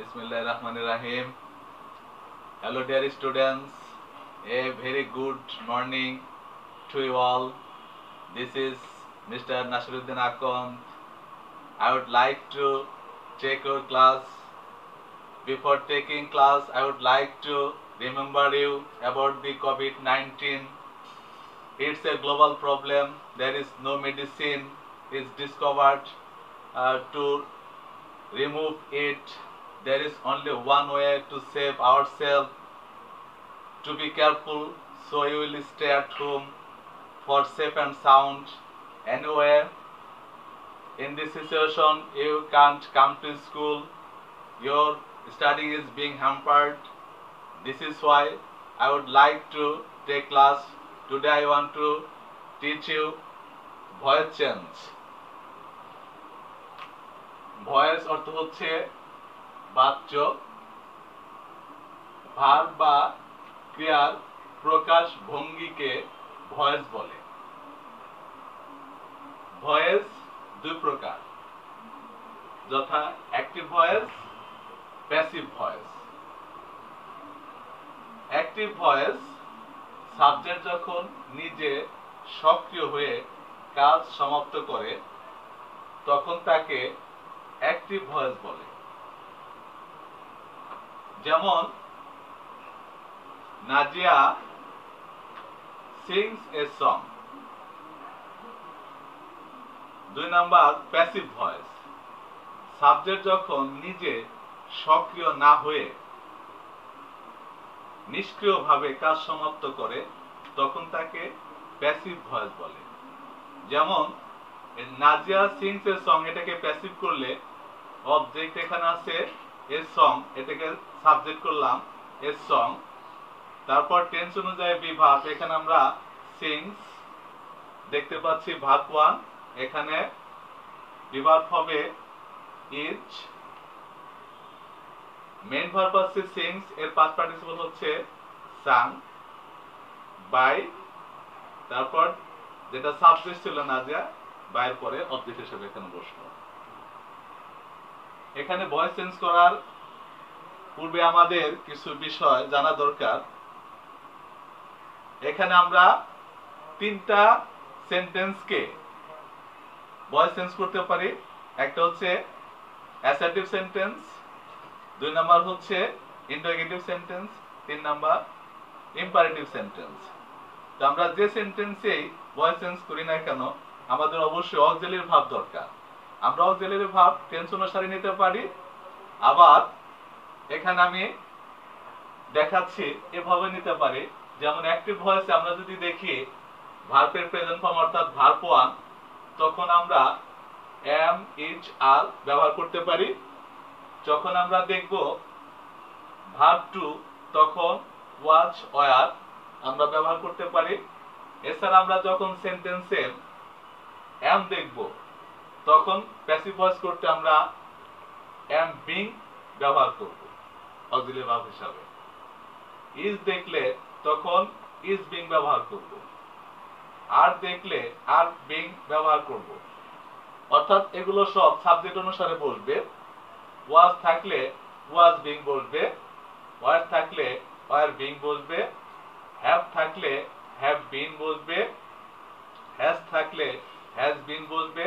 Bismillahirrahmanirrahim. Hello dear students, a very good morning to you all. This is Mr. Nasiruddin Akon. I would like to take your class. Before taking class, I would like to remember you about the COVID-19. It's a global problem. There is no medicine is discovered to remove it. There is only one way to save ourselves. To be careful, so you will stay at home for safe and sound. Anyway, in this situation, you can't come to school. Your studying is being hampered. This is why I would like to take class. Today I want to teach you voice change. Voice অর্থ হচ্ছে বাচ্য, verb বা ক্রিয়ার প্রকাশ ভঙ্গিকে voice বলে। Voice দুই প্রকার, যথা active voice, passive voice. Active voice subject যখন নিজে সক্রিয় হয়ে কাজ সমাপ্ত করে তখন তাকে অ্যাক্টিভ ভয়েস বলে। যেমন Nazia sings a song. 2 number passive voice, subject যখন নিজে সক্রিয় না হয়ে নিষ্ক্রিয়ভাবে কাজ সমাপ্ত করে তখন তাকে প্যাসিভ ভয়েস বলে। যেমন নাজিয়া সিংস এ সং, এটাকে প্যাসিভ করলে অবজেক্ট এখানে আছে এ সং, এটাকে সাবজেক্ট করলাম এ সং, তারপর টেন্স অনুযায়ী বি ভার্ব, এখানে আমরা সিংস দেখতে পাচ্ছি ভার্ব 1, এখানে বি ভার্ব হবে ইজ, মেইন ভার্ব আছে সিংস, এর পাস্ট পার্টিসিপল হচ্ছে সাং, বাই, তারপর যেটা সাবজেক্ট ছিল নাজিয়া, বাইয়ের পরে অবজেক্ট হিসেবে এখানে বসলো। এখানে ভয়েস চেঞ্জ করার পূর্বে আমাদের কিছু বিষয় জানা দরকার। এখানে আমরা 3টা সেন্টেন্সকে ভয়েস চেঞ্জ করতে পারি। একটা হচ্ছে অ্যাসার্টিভ সেন্টেন্স, 2 নাম্বার হচ্ছে interrogative sentence, 3 number imperative sentence. তো আমরা যে সেন্টেন্সেই ভয়েস চেঞ্জ করি না কেন আমাদের অবশ্যই অক্সিলারি ভার্ব দরকার। আমরা অক্সিলারি ভার্ব টেন্স অনুসারে নিতে পারি, আবার এখানে আমি দেখাচ্ছি এভাবে নিতে পারি। যেমন অ্যাক্টিভ ভয়েসে আমরা যদি দেখি ভার্বের প্রেজেন্ট ফর্ম অর্থাৎ ভার্ব 1, তখন আমরা এম, ইজ, আর ব্যবহার করতে পারি। যখন আমরা দেখব ভার্ব 2, তখন ওয়াজ, ওয়ার আমরা ব্যবহার করতে পারি। এছাড়া আমরা যখন সেন্টেন্সে এম দেখব তখন প্যাসিভ ভয়েস করতে আমরা এম বিং ব্যবহার করব অক্সিলারি ভার্ব হিসাবে। ইজ দেখলে তখন ইজ বিং ব্যবহার করব, আর দেখলে আর বিং ব্যবহার করব। অর্থাৎ এগুলো সব সাবজেক্ট অনুসারে বসবে। ওয়াজ থাকলে ওয়াজ বিং বসবে, ওয়ার থাকলে ওয়ার বিং বসবে, হ্যাভ থাকলে হ্যাভ বিন বসবে, হ্যাজ থাকলে হ্যাজ বিন বসবে।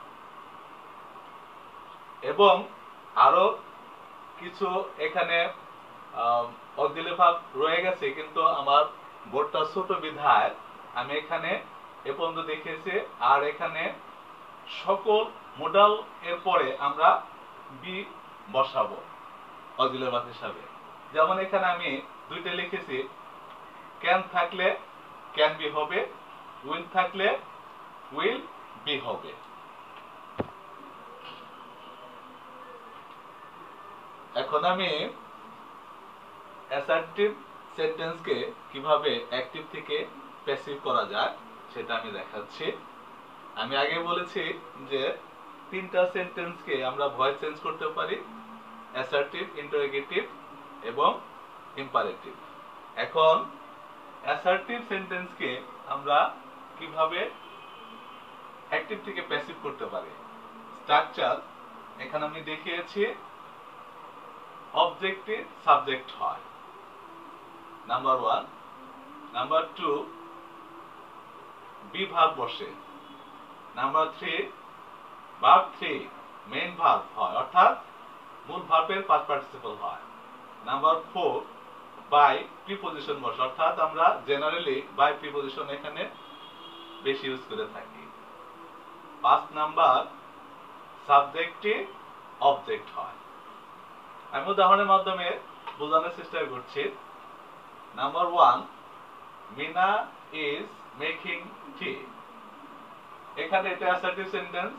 এবং আরো কিছু এখানে অক্সিলারি ভার্ব রয়ে গেছে, কিন্তু আমার বোর্ডটা ছোট বিধায় আমি এখানে এ পর্যন্ত দেখিয়েছি। আর এখানে সকল মোডাল এর পরে আমরা বি বসাবো অক্সিলারি ভার্ব হিসাবে। যেমন এখানে আমি 2টা লিখেছি, ক্যান থাকলে ক্যান বি হবে, উইল থাকলে উইল বি হবে। এখন আমি অ্যাসার্টিভ সেন্টেন্সকে কিভাবে অ্যাক্টিভ থেকে প্যাসিভ করা যায় সেটা আমি দেখাচ্ছি। আমি আগে বলেছি যে 3টা সেন্টেন্সকে আমরা ভয়েস চেঞ্জ করতে পারি, অ্যাসার্টিভ, ইন্টারোগেটিভ এবং ইম্পারেটিভ। এখন অ্যাসার্টিভ সেন্টেন্সকে আমরা কিভাবে অ্যাক্টিভ থেকে প্যাসিভ করতে পারি। স্ট্রাকচার এখানে আমি দেখিয়েছি। অবজেক্টটি সাবজেক্ট হয়, নাম্বার 1। নাম্বার 2, বি ভার্ব বসে। নাম্বার 3, ভার্ব 3 মেইন ভার্ব হয়, অর্থাৎ মূল ভার্বের পাস্ট পার্টিসিপল হয়। নাম্বার 4, বাই প্রিপজিশন বসে, অর্থাৎ আমরা জেনারেলি বাই প্রিপজিশন এখানে বেশি ইউজ করে থাকি। 5 নাম্বার, সাবজেক্টটি অবজেক্ট হয়। আমি উদাহরণের মাধ্যমে বোঝানোর চেষ্টা করছি। Number 1, Meena is making tea. এখানে এটা অ্যাসার্টিভ সেন্টেন্স,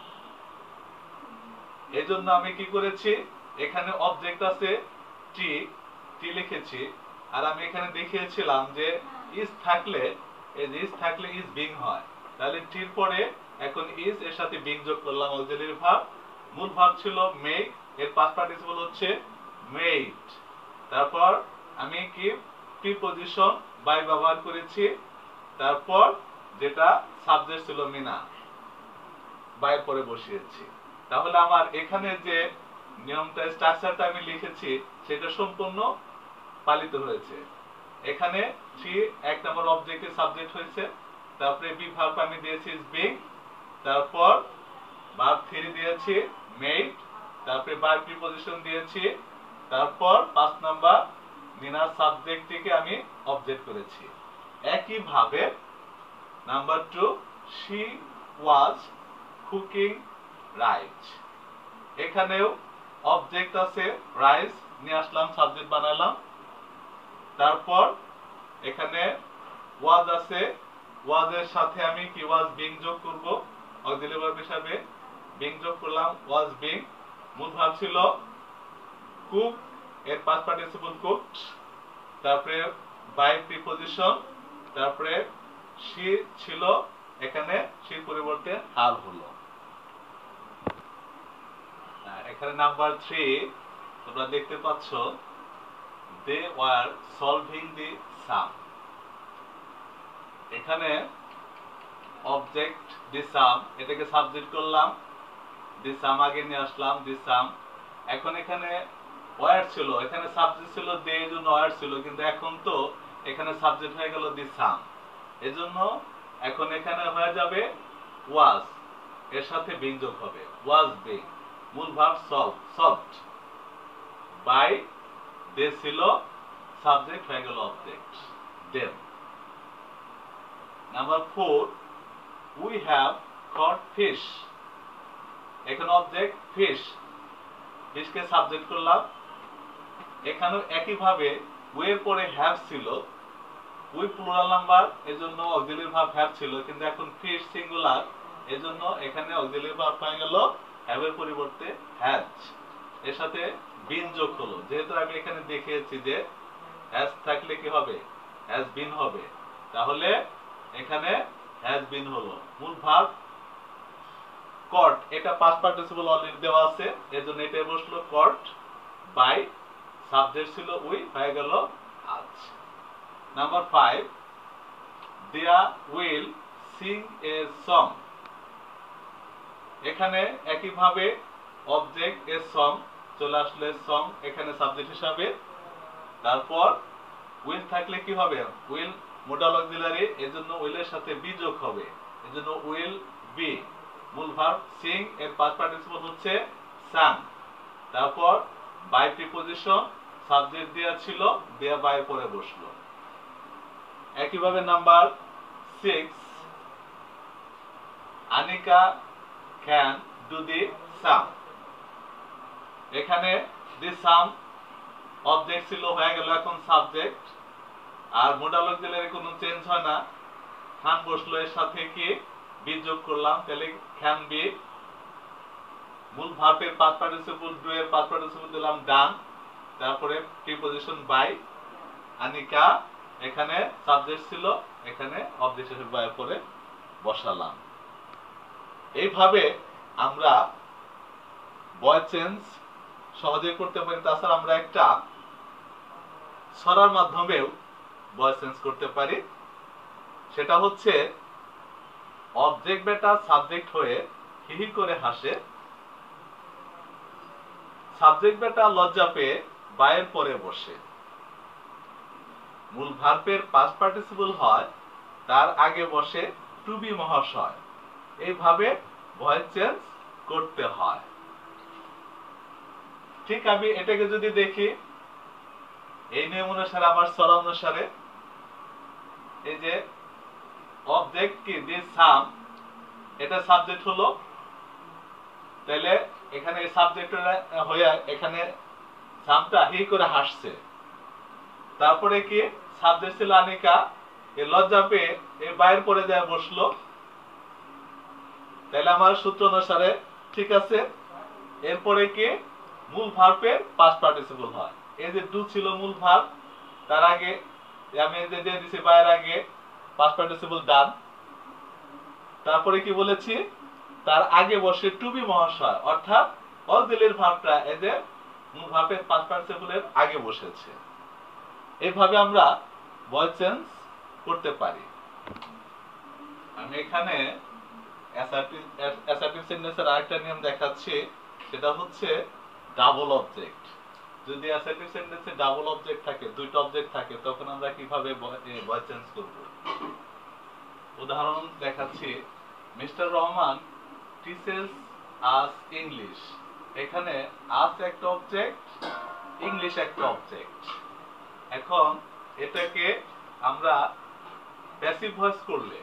এজন্য আমি কি করেছি, এখানে অবজেক্ট আছে টি, টি লিখেছি। আর আমি এখানে দেখিয়েছিলাম যে ইজ থাকলে, ইজ বিং হয়, তাহলে টির পরে এখন ইজ এর সাথে বিং যোগ করলাম, অক্সিলারি ভার্ব। মূল ভার্ব ছিল মেক, এর পাস্ট পার্টিসিপল হচ্ছে মেড। তারপর আমি কি প্রিপজিশন বাই ব্যবহার করেছি, তারপর যেটা সাবজেক্ট ছিল মিনা, বাইয়ের পরে বসিয়েছি। তাহলে আমার এখানে যে নিয়মটা, স্ট্রাকচারটা আমি লিখেছি সেটা সম্পূর্ণ পালিত হয়েছে। এখানে 3 এক নম্বর অবজেক্টে সাবজেক্ট হয়েছে, তারপরে বি ভার্ব আমি দিয়েছি ইজ বিং, তারপর ভার্ব 3 দিয়েছি মেড, তারপরে বাই প্রিপজিশন দিয়েছি, তারপর 5 নাম্বার মিনার সাবজেক্টটিকে আমি অবজেক্ট করেছি। একই ভাবে number 2, she was cooking rice. এখানেও অবজেক্ট আছে রাইস, নিয়ে আসলাম, সাবজেক্ট বানালাম। তারপর এখানে ওয়াজ আছে, ওয়াজের সাথে আমি কি ওয়াজ বিং যোগ করব, অক্সিলারি ভার্ব হিসাবে বিং যোগ করলাম, ওয়াজ বিং। মূল ভার্ব ছিল কুক, এর পাস্ট পার্টিসিপল কুকড, তারপরে বাই প্রিপজিশন, তারপরে শি ছিল, এখানে শির পরিবর্তে হার হলো। এখানে নাম্বার 3 তোমরা দেখতে পাচ্ছ, they were solving the sum. এখানে অবজেক্ট দি সাম, এটাকে সাবজেক্ট করলাম, দি সাম আগে নিয়ে আসলাম, দি সাম। এখন এখানে ওয়ার ছিল, এখানে সাবজেক্ট ছিল দে, এজন্য ওয়ার ছিল, কিন্তু এখন তো এখানে সাবজেক্ট হয়ে গেল দি সাম, এজন্য এখন এখানে হয়ে যাবে ওয়াজ, এর সাথে বিং যোগ হবে, ওয়াজ বিং। মূল ভার্ব সলভড, বাই দে ছিল, সাবজেক্ট হয়ে গেল object them. Number 4, we have caught fish. এখানে অবজেক্ট ফিশ, ফিশকে সাবজেক্ট করলাম। এখানেও একইভাবে উই এর পরে হ্যাভ ছিল, উই প্লুরাল নাম্বার, এজন্য অক্সিলারি ভার্ব হ্যাভ ছিল, কিন্তু এখন ফিশ সিঙ্গুলার, এজন্য এখানে অক্সিলারি ভার্ব হয়ে গেল হ্যাভ এর পরিবর্তে হ্যাজ, এর সাথে বিন যোগ হলো। যেহেতু আমি এখানে দেখিয়েছি যে হ্যাজ থাকলে কি হবে, হ্যাজ বিন হবে, তাহলে এখানে হ্যাজ বিন হলো। মূল ভার্ব কট, এটা পাস্ট পার্টিসিপল অলরেডি দেওয়া আছে, এজন্য এটা বসলো কট, বাই সাবজেক্ট ছিল উই, হয়ে গেল আজ। নাম্বার 5, দেয়া উইল সিং এ সং। এখানে একইভাবে অবজেক্ট এ সং চলে আসলে সং এখানে সাবজেক্ট হিসাবে, তারপর উইল থাকলে কি হবে, উইল মোডাল অক্সিলারি, এজন্য উইলের সাথে বি যোগ হবে, এজন্য উইল বি। মূল ভার্ব সিং, এর পাস্ট পার্টিসিপল হচ্ছে সাং, তারপর বাই প্রিপজিশন, সাবজেক্ট দেয়া ছিল, দেয়া বাই পরে বসলো। একইভাবে number 6, Anika can do the sum. এখানে দি সাম অবজেক্ট ছিল, হয়ে গেল এখন সাবজেক্ট, আর মোডাল অক্সিলারি কোনো চেঞ্জ হয় না, খান বসলো, এর সাথে কি বি যোগ করলাম, তাহলে ক্যান বি। মূল ভার্বের পাস্ট পার্টিসিপল ডু, এর পাস্ট পার্টিসিপল দিলাম ডান, তারপরে প্রিপজিশন বাই, আনিকা এখানে সাবজেক্ট ছিল, এখানে অবজেক্ট হিসেবে বাই পরে বসালাম। এইভাবে আমরা ভয়েস চেঞ্জ সহজে করতে পারি। তাছাড়া আমরা একটা ছড়ার মাধ্যমেও ভয়েস চেঞ্জ করতে পারি, সেটা হচ্ছে অবজেক্ট বেটা সাবজেক্ট হয়ে হি হি করে হাসে, সাবজেক্ট বেটা লজ্জা পেয়ে বাইয়ের পরে বসে। মূল ভার্বের পাস্ট পার্টিসিপল হয়, তার আগে বসে টু বি মহাশয়। এইভাবে ভয়েস চেঞ্জ করতে হয়। ঠিক আমি এটাকে যদি দেখি এই নিয়ম অনুসারে, আমার সরা অনুসারে, এই যে অবজেক্ট কি দিস সাম, এটা সাবজেক্ট হলো, তাহলে এখানে সাবজেক্ট হয়ে এখানে সামটা হি করে হাসছে। তারপরে কি সাবজেক্ট ছিল আনিকা, এই লজ্জা পেয়ে এই বাইরের পরে যায় বসলো। তাহলে আমার সূত্র অনুসারে ঠিক আছে। এরপরে কি মূল ভার্বের পাস্ট পার্টিসিপল হয়। এই যে ডু ছিল মূল ভার্ব, তার আগে আমি এই যে দিয়ে দিছি বাইরের আগে পাস্ট পার্টিসিপল ডান। তারপরে কি বলেছি, তার আগে বসে টু বি মহাশয়, অর্থাৎ অক্সিলারি ভার্বটা এই যে মূল ভার্বের পাস্ট পার্টিসিপলের আগে বসেছে। এইভাবে আমরা ভয়েস চেঞ্জ করতে পারি। আমি এখানে অ্যাসার্টিভ সেন্টেন্সের আরেকটা নিয়ম দেখাচ্ছি, সেটা হচ্ছে ডাবল অবজেক্ট। যদি অ্যাসার্টিভ সেন্টেন্সে ডাবল অবজেক্ট থাকে, দুইটা অবজেক্ট থাকে, তখন আমরা কিভাবে ভয়েস চেঞ্জ করব। উদাহরণ দেখাচ্ছি, Mister Rahman teaches us English. এখানে আস একটা অবজেক্ট, ইংলিশ একটা অবজেক্ট। এখন এটাকে আমরা প্যাসিভ ভয়েস করলে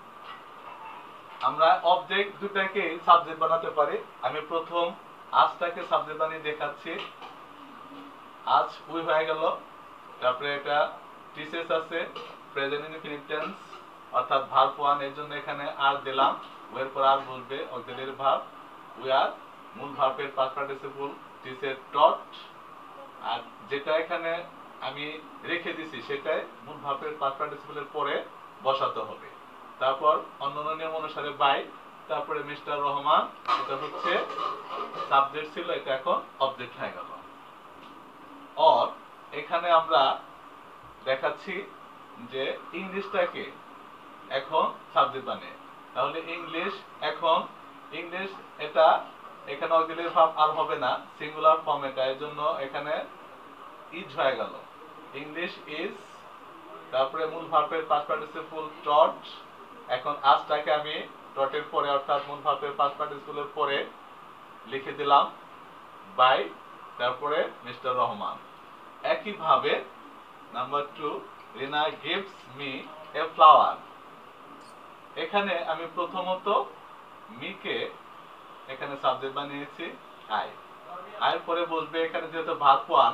আমরা অবজেক্ট দুটাকে সাবজেক্ট বানাতে পারি। আমি প্রথম আজটাকে সাবজেক্ট বানিয়ে দেখাচ্ছি। আজ উই হয়ে গেল, তারপরে এটা টিচেস আছে, প্রেজেন্ট ইনফিনিট টেন্স অর্থাৎ ভার্ব ওয়ান, এর জন্য এখানে আর দিলাম, এর পর আর বলবে অক্সিলারি ভার্ব। উই আর মূল ভার্বের পাস্ট পার্টিসিপল টিচেস ডট, আর যেটা এখানে আমি রেখে দিছি সেটাই মূল ভার্বের পাস্ট পার্টিসিপলের পরে বসাতে হবে। তারপর অন্যান্য নিয়ম অনুসারে বাই, তারপরে মিস্টার রহমান, এটা হচ্ছে সাবজেক্ট ছিল, এটা এখন অবজেক্ট হয়ে গেল। আর এখানে আমরা দেখাচ্ছি যে ইংলিশটাকে এখন সাবজেক্ট বানিয়ে, তাহলে ইংলিশ, এখন ইংলিশ এটা এখানে অক্সিলারি ভার্ব আর হবে না, সিঙ্গুলার ফর্ম এটা, এর জন্য এখানে ইজ হয়ে গেল, ইংলিশ ইজ। তারপরে মূল ভার্বের পাস্ট পার্টিসিপল টট, এখন আজটাকে আমি ডটের পরে অর্থাৎ মূল ভার্বের পাস্ট পার্টিসিপলের পরে লিখে দিলাম বাই, তারপরে মিস্টার রহমান। একইভাবে number 2, Rina gives me a flower. এখানে আমি প্রথমত মিকে এখানে সাবজেক্ট বানিয়েছি আই, আয়ের পরে বসবে এখানে যেহেতু ভার্ব ওয়ান,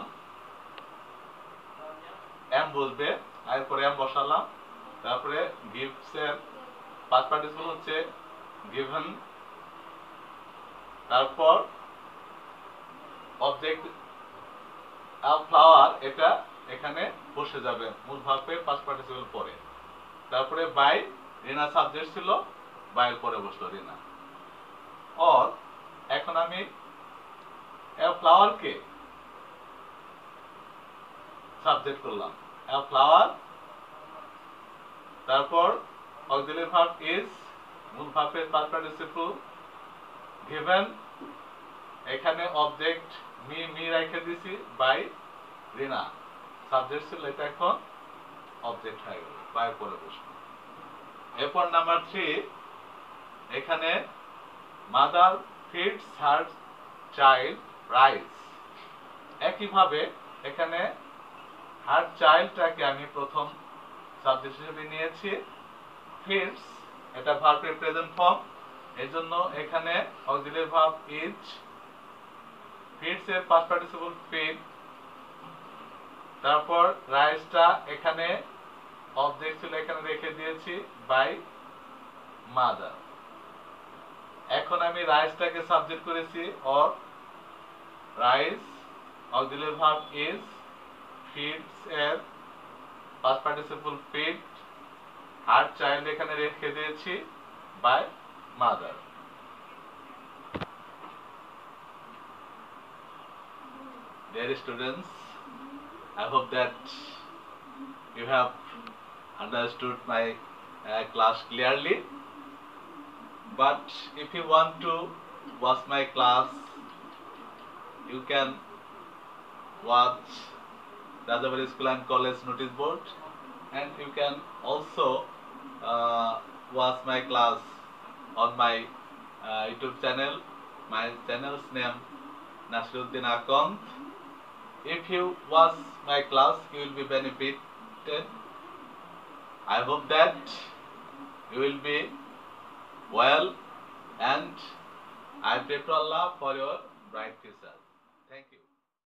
এম বসবে, আয়ের পরে এম বসালাম। তারপরে গিভস এর পাস্ট পার্টিসিপল হচ্ছে গিভেন, তারপর অবজেক্ট ফ্লাওয়ার, এটা এখানে বসে যাবে মূল ভার্বের পাস্ট পার্টিসিপল পরে। তারপরে বাই, রিনা সাবজেক্ট ছিল, বাইয়ের পরে বসলো রিনা। আর এখন আমি এ ফ্লাওয়ারকে সাবজেক্ট করলাম, এ ফ্লাওয়ার, তারপর অক্সিলারি ভার্ব ইজ, মূল ভার্বের পাস্ট পার্টিসিপল গিভেন, এখানে অবজেক্ট মি রেখে দিছি বাই, রিনা সাবজেক্ট ছিল, এটা এখন অবজেক্ট হয়ে গেল, বাইয়ের পরে বসলো। এরপর নাম্বার 3, এখানে mother feeds her child rice. একইভাবে এখানে হার চাইল্ডটাকে আমি প্রথম সাবজেক্ট হিসেবে নিয়েছি, ফিডস এটা ভার্বের প্রেজেন্ট ফর্ম, এজন্য এখানে অক্সিলারি ভার্ব ইজ, ফিডস এর পাস্ট পার্টিসিপল ফিড, তারপর রাইসটা এখানে অবজেক্ট ছিল, এখানে রেখে দিয়েছি বাই মাদার। এখন আমি রাইসটাকে সাবজেক্ট করেছি, or rice auxiliary verb is, feeds এর পাস্ট পার্টিসিপল ফিড, আর চাইল্ড এখানে রেখে দিয়েছি by mother. Dear students, I hope that you have understood my class clearly. But if you want to watch my class you can watch Rajabari School and College notice board, and you can also watch my class on my YouTube channel. My channel's name Nasiruddin Akant. If you watch my class, you will be benefited. I hope that you will be well, and I pray to Allah for your bright future. Thank you.